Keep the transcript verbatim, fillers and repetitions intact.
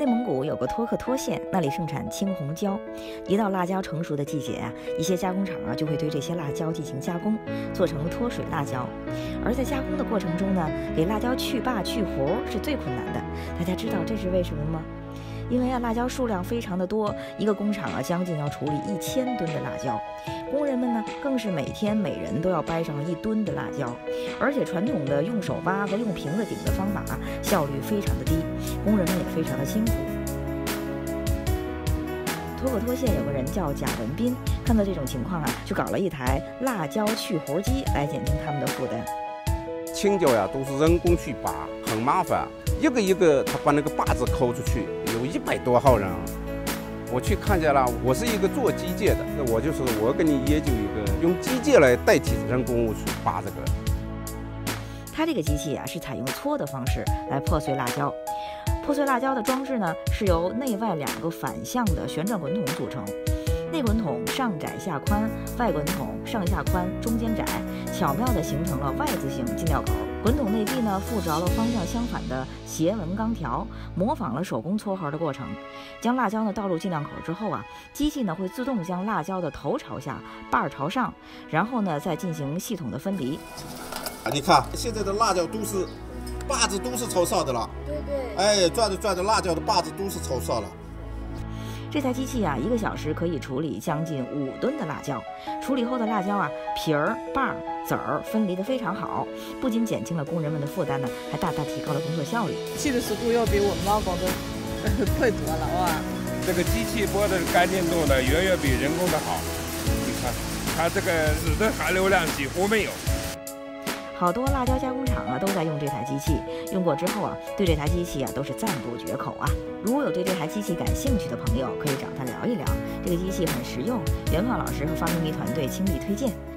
内蒙古有个托克托县，那里盛产青红椒。一到辣椒成熟的季节啊，一些加工厂啊就会对这些辣椒进行加工，做成脱水辣椒。而在加工的过程中呢，给辣椒去疤去核是最困难的。大家知道这是为什么吗？因为啊，辣椒数量非常的多，一个工厂啊将近要处理一千吨的辣椒，工人们呢更是每天每人都要掰上一吨的辣椒，而且传统的用手扒和用瓶子顶的方法啊效率非常的低，工人们也非常的辛苦。托克托县有个人叫贾文斌，看到这种情况啊，就搞了一台辣椒去核机来减轻他们的负担。 青椒呀都是人工去扒，很麻烦，一个一个他把那个把子抠出去，有一百多号人。我去看见了，我是一个做机械的，我就是我给你研究一个用机械来代替人工去扒这个。 它这个机器啊是采用搓的方式来破碎辣椒。破碎辣椒的装置呢是由内外两个反向的旋转滚筒组成。内滚筒上窄下宽，外滚筒上下宽，中间窄，巧妙地形成了 Y 字形进料口。滚筒内壁呢附着了方向相反的斜纹钢条，模仿了手工撮合的过程。将辣椒呢倒入进料口之后啊，机器呢会自动将辣椒的头朝下，把朝上，然后呢再进行系统的分离。 你看现在的辣椒都是把子都是朝上的了， 对对， 哎，转着转着辣椒的把子都是朝上了。 这台机器啊，一个小时可以处理将近五吨的辣椒。处理后的辣椒啊，皮儿、瓣儿、籽儿分离得非常好，不仅减轻了工人们的负担呢，还大大提高了工作效率。 气的速度要比我们老工的快多了哇！ 这个机器剥的干净度呢，远远比人工的好。你看，它这个纸的含硫量几乎没有。 好多辣椒加工厂啊都在用这台机器，用过之后啊，对这台机器啊都是赞不绝口啊。如果有对这台机器感兴趣的朋友，可以找他聊一聊。这个机器很实用，袁胖老师和发明迷团队倾力推荐。